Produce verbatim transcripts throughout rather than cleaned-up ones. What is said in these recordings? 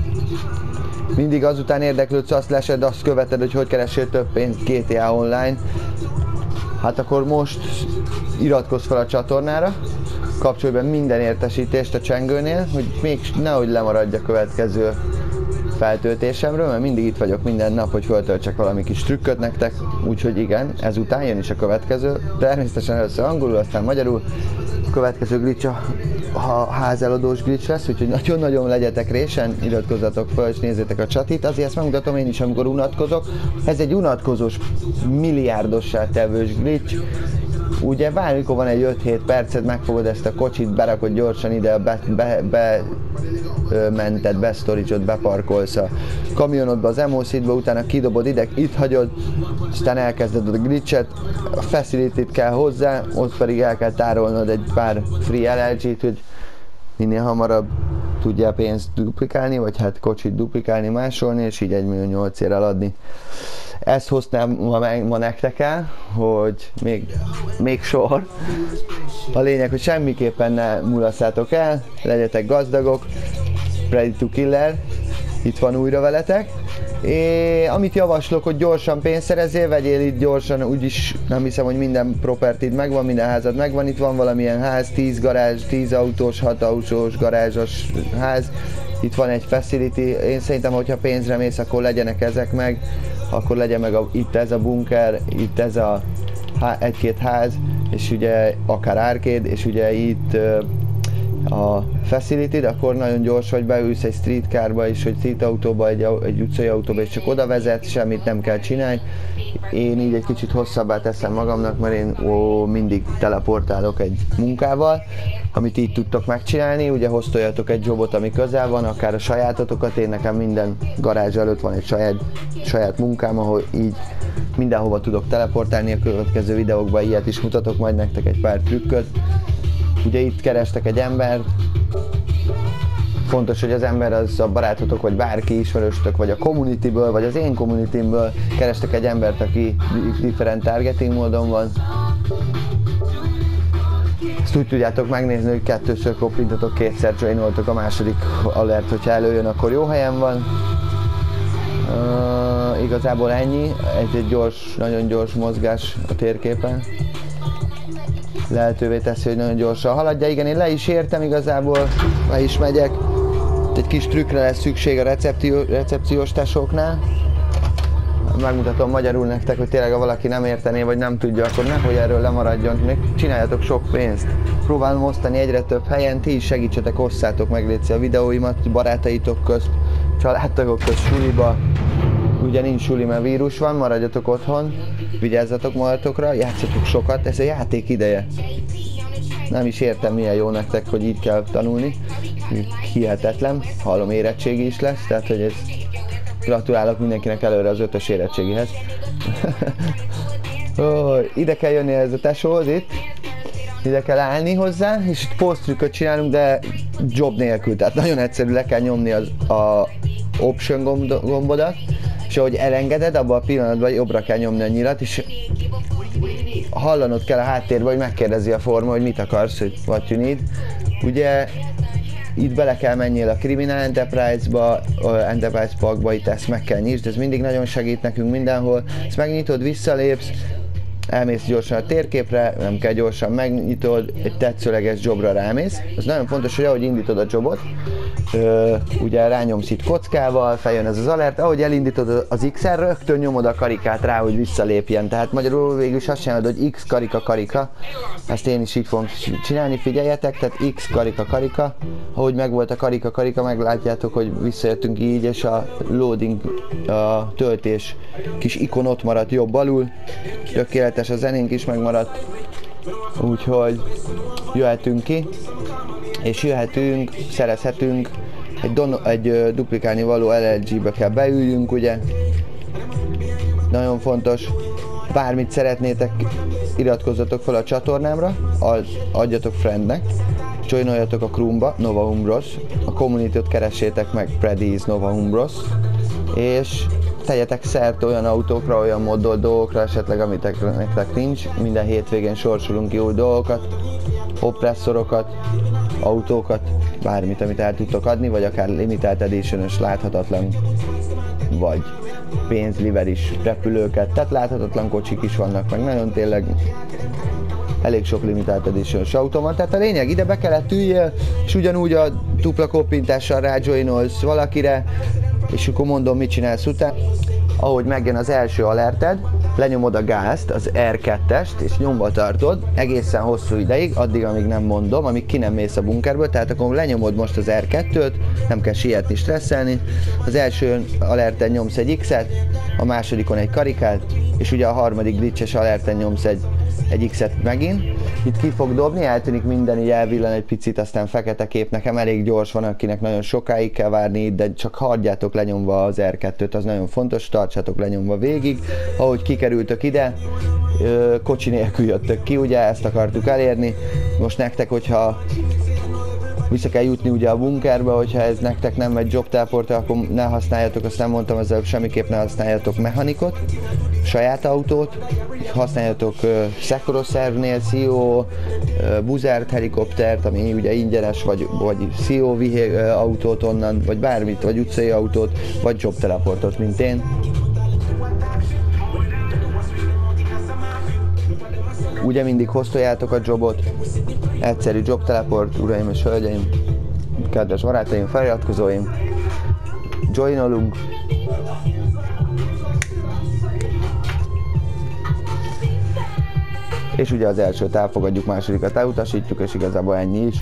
mindig azután érdeklődsz, azt lesed, azt követed, hogy hogy keresél több pénzt gé té á Online, hát akkor most iratkozz fel a csatornára, kapcsolj be minden értesítést a csengőnél, hogy még nehogy lemaradj a következő feltöltésemről, mert mindig itt vagyok minden nap, hogy föltöltsek valami kis trükköt nektek, úgyhogy igen, ezután jön is a következő, természetesen először angolul, aztán magyarul, a következő glitch a, a házeladós glitch lesz, úgyhogy nagyon-nagyon legyetek résen, iratkozzatok fel és nézzétek a csatit, azért ezt megmutatom én is, amikor unatkozok, ez egy unatkozós, milliárdossá tevős glitch. Ugye bármikor van egy öt-hét percet, megfogod ezt a kocsit, berakod gyorsan ide, be, be, be ö, mented, besztoricsod, beparkolsz a kamionodba, az emószidba, utána kidobod ide, itt hagyod, aztán elkezded a glitchet, a facility-t kell hozzá, ott pedig el kell tárolnod egy pár free el el gét, hogy minél hamarabb tudjál pénzt duplikálni, vagy hát kocsit duplikálni, másolni, és így egy millió nyolcért eladni. Ezt hoztam ma, ma nektek el, hogy még, még sor. A lényeg, hogy semmiképpen ne mulasszátok el, legyetek gazdagok. Ready to Killer, itt van újra veletek. É, amit javaslok, hogy gyorsan pénzt szerezzél, vegyél itt gyorsan, úgyis nem hiszem, hogy minden propertid megvan, minden házad megvan. Itt van valamilyen ház, tíz garázs, tíz autós, hat autós garázsos ház. Itt van egy facility, én szerintem, hogyha pénzre mész, akkor legyenek ezek meg. Akkor legyen meg a, itt ez a bunker, itt ez a egy-két ház, és ugye akár arcade, és ugye itt uh, a facility, akkor nagyon gyors, hogy beülsz egy street carba is, hogy street autóba, egy, egy utcai autóba, és csak oda vezet, semmit nem kell csinálni. Én így egy kicsit hosszabbá teszem magamnak, mert én ó, mindig teleportálok egy munkával, amit így tudtok megcsinálni, ugye hoztoljatok egy jobot, ami közel van, akár a sajátotokat, én nekem minden garázs előtt van egy saját, saját munkám, ahol így mindenhova tudok teleportálni, a következő videókban ilyet is mutatok majd nektek egy pár trükköt. Ugye itt kerestek egy embert, fontos, hogy az ember az a barátotok, vagy bárki ismerősök, vagy a communityből, vagy az én communityből kerestek egy embert, aki different targeting módon van. Ezt úgy tudjátok megnézni, hogy kettőször koppintatok, kétszer joinoltok, a második alert, hogyha előjön, akkor jó helyen van. Uh, igazából ennyi, egy, egy gyors, nagyon gyors mozgás a térképen. Lehetővé teszi, hogy nagyon gyorsan haladja. Igen, én le is értem igazából, le is megyek. Egy kis trükkre lesz szükség a recepció, recepciós tesóknál. Megmutatom magyarul nektek, hogy tényleg ha valaki nem értené, vagy nem tudja, akkor nehogy erről lemaradjon. Még csináljatok sok pénzt. Próbálom osztani egyre több helyen, ti is segítsetek, osszátok meg létszik a videóimat barátaitok közt, családtagok közt, suliba. Ugye nincs suli, mert vírus van, maradjatok otthon, vigyázzatok magatokra, játszatok sokat, ez a játék ideje. Nem is értem, milyen jó nektek, hogy így kell tanulni. Hihetetlen, hallom, érettségi is lesz, tehát hogy ez... Gratulálok mindenkinek előre az ötös érettségihez. Oh, ide kell jönni ez a tesóhoz itt. Ide kell állni hozzá, és itt posztrükköt csinálunk, de job nélkül. Tehát nagyon egyszerű, le kell nyomni az a option gombodat, és ahogy elengeded, abban a pillanatban jobbra kell nyomni a nyilat, és hallanod kell a háttérben, hogy megkérdezi a forma, hogy mit akarsz, hogy what you need. Ugye itt bele kell menjél a Criminal Enterprise-ba, Enterprise Packba, itt ezt meg kell nyisd, ez mindig nagyon segít nekünk mindenhol. Ezt megnyitod, visszalépsz, elmész gyorsan a térképre, nem kell gyorsan megnyitod, egy tetszőleges jobra rámész. Ez nagyon fontos, hogy ahogy indítod a jobot, Ö, ugye rányomsz itt kockával, feljön ez az alert, ahogy elindítod az X-en, rögtön nyomod a karikát rá, hogy visszalépjen. Tehát magyarul végül is azt csinálod, hogy X karika karika. Ezt én is így fogom csinálni, figyeljetek, tehát X karika karika. Ahogy megvolt a karika karika, meglátjátok, hogy visszajöttünk így, és a loading, a töltés kis ikon ott maradt jobb alul. Tökéletes, a zenénk is megmaradt. Úgyhogy jöhetünk ki. És jöhetünk, szerezhetünk, egy, don egy uh, duplikálni való el el gé-be kell beüljünk, ugye. Nagyon fontos, bármit szeretnétek, iratkozzatok fel a csatornámra, adjatok friendnek, joinoljatok a crewba, Nova Umbros, a community-t keressétek meg, Predis Nova Umbros, és tegyetek szert olyan autókra, olyan moddol dolgokra, esetleg amit nektek nincs. Minden hétvégén sorsolunk jó dolgokat, oppresszorokat, autókat, bármit, amit el tudtok adni, vagy akár limited edition-ös láthatatlan, vagy pénzliver is repülőket, tehát láthatatlan kocsik is vannak, meg nagyon tényleg elég sok limited edition-ös autó van, tehát a lényeg, ide be kellett üljél, és ugyanúgy a dupla koppintással rájoinolsz valakire, és akkor mondom, mit csinálsz utána. Ahogy megjön az első alerted, lenyomod a gázt, az er kettest, és nyomva tartod egészen hosszú ideig, addig, amíg nem mondom, amíg ki nem mész a bunkerből, tehát akkor lenyomod most az er kettőt, nem kell sietni, stresszelni, az első alerten nyomsz egy X-et, a másodikon egy karikát, és ugye a harmadik glitches alerten nyomsz egy, egy X-et megint. Itt ki fog dobni, eltűnik minden, így elvillan egy picit, aztán fekete kép, nekem elég gyors van, akinek nagyon sokáig kell várni, de csak hagyjátok lenyomva az er kettőt, az nagyon fontos, tartsátok lenyomva végig. Ahogy kikerültök ide, kocsi nélkül jöttök ki, ugye ezt akartuk elérni. Most nektek, hogyha vissza kell jutni ugye a bunkerbe, hogyha ez nektek nem egy job teleporter, akkor ne használjatok, azt nem mondtam, ezzel semmiképp ne használjatok mechanikot, saját autót, használjatok uh, Szekoroszervnél cé o, uh, buzert, helikoptert, ami ugye ingyenes, vagy, vagy cé o vihé uh, autót onnan, vagy bármit, vagy utcai autót, vagy job teleportot, mint én. Ugye mindig hoztoljátok a jobot, egyszerű job teleport, uraim és hölgyeim, kedves barátaim, feliratkozóim, joinolunk. És ugye az elsőt elfogadjuk, másodikat elutasítjuk, és igazából ennyi is.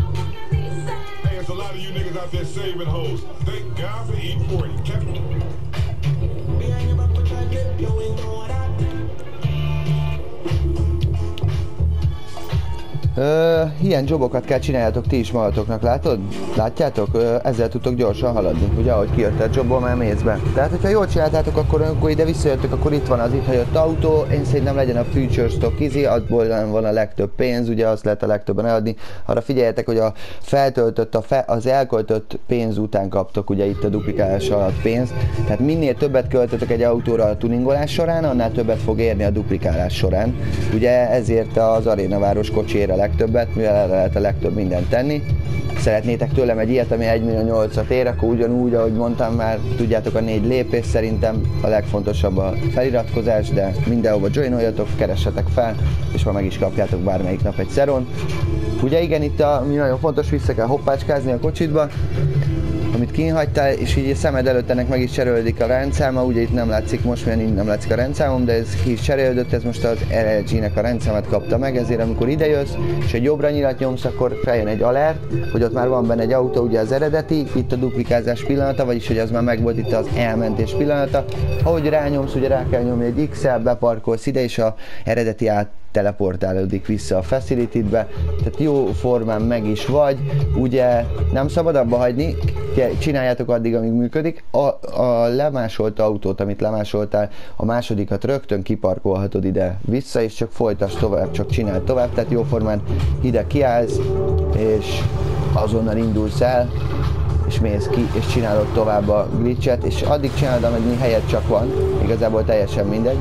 Ö, ilyen jobokat kell csináljátok ti is magatoknak, látod? Látjátok? Ö, ezzel tudtok gyorsan haladni, ugye ahogy kijött a jobból, már mész be. Tehát, hogyha jól csináltátok, akkor amikor ide visszajöttök, akkor itt van az itt hagyott autó, én szerintem legyen a Future Stock Easy, abból van a legtöbb pénz, ugye azt lehet a legtöbben eladni. Arra figyeljetek, hogy a feltöltött, a fe, az elköltött pénz után kaptok ugye itt a duplikálás alatt pénzt. Tehát minél többet költötök egy autóra a tuningolás során, annál többet fog érni a duplikálás során. Ugye ezért az arénaváros kocsira legtöbbet, mivel erre lehet a legtöbb mindent tenni. Szeretnétek tőlem egy ilyet, ami egy millió nyolcvat ér, akkor ugyanúgy, ahogy mondtam már, tudjátok a négy lépés, szerintem a legfontosabb a feliratkozás, de mindenhova joinoljatok, keressetek fel, és ma meg is kapjátok bármelyik nap egy szeron. Ugye igen, itt a, mi nagyon fontos, vissza kell hoppácskázni a kocsitba, amit kinhagytál, és így a szemed előtt ennek meg is cserélődik a rendszáma, ugye itt nem látszik most, mert így nem látszik a rendszámom, de ez ki is cserélődött, ez most az er el gé-nek a rendszámát kapta meg, ezért amikor ide jössz, és egy jobbra nyilat nyomsz, akkor feljön egy alert, hogy ott már van benne egy autó, ugye az eredeti, itt a duplikázás pillanata, vagyis hogy az már megvolt itt az elmentés pillanata. Ahogy rányomsz, ugye rá kell nyomni egy X-el, beparkolsz ide, és a eredeti át teleportálódik vissza a facility-be, tehát jó formán meg is vagy, ugye nem szabad abba hagyni, csináljátok addig, amíg működik. A, a lemásolt autót, amit lemásoltál, a másodikat rögtön kiparkolhatod ide vissza, és csak folytasd tovább, csak csináld tovább, tehát jó formán ide kiállsz, és azonnal indulsz el, és mész ki, és csinálod tovább a glitchet, és addig csinálod, amennyi helyet csak van, igazából teljesen mindegy.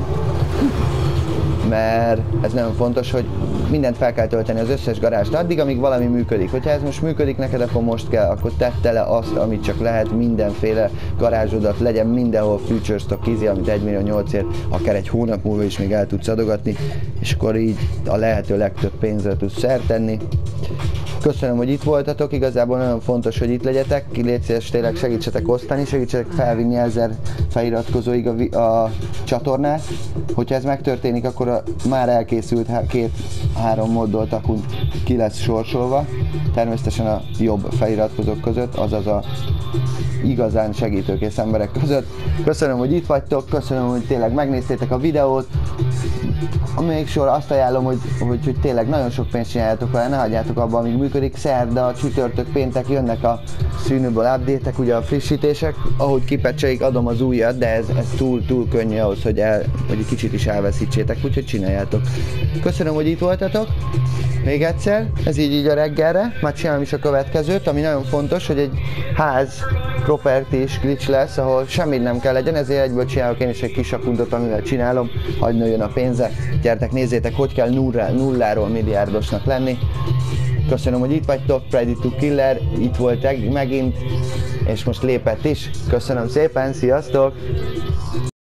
Mert ez nagyon fontos, hogy mindent fel kell tölteni, az összes garást addig, amíg valami működik. Hogyha ez most működik neked, akkor most kell, akkor tedd tele azt, amit csak lehet, mindenféle garázsodat, legyen mindenhol Future Stock Easy, amit egy millió nyolcért, akár egy hónap múlva is még el tudsz adogatni, és akkor így a lehető legtöbb pénzre tudsz szert tenni. Köszönöm, hogy itt voltatok, igazából nagyon fontos, hogy itt legyetek, légy szíves, tényleg segítsetek osztani, segítsetek felvinni ezer feliratkozóig a, a csatornát. Hogyha ez megtörténik, akkor a már elkészült két-három moddot akkor ki lesz sorsolva, természetesen a jobb feliratkozók között, azaz a igazán segítőkész emberek között. Köszönöm, hogy itt vagytok, köszönöm, hogy tényleg megnéztétek a videót. Még sor azt ajánlom, hogy, hogy, hogy tényleg nagyon sok pénzt csináljátok vele, ne hagyjátok abba, amíg működik. Szerda, csütörtök, péntek jönnek a szűnőből update-ek, ugye a frissítések. Ahogy kipecselik, adom az újat, de ez, ez túl, túl könnyű ahhoz, hogy, el, hogy egy kicsit is elveszítsétek, úgyhogy csináljátok. Köszönöm, hogy itt voltatok. Még egyszer, ez így így a reggelre, már csinálom is a következőt, ami nagyon fontos, hogy egy ház property-s glitch lesz, ahol semmit nem kell legyen, ezért egyből csinálok én is egy kis akundot, amivel csinálom, hadd nőjön a pénze. Gyertek, nézzétek, hogy kell nullá, nulláról milliárdosnak lenni. Köszönöm, hogy itt vagytok, Freddy two Killer itt volt megint, és most lépett is. Köszönöm szépen, sziasztok!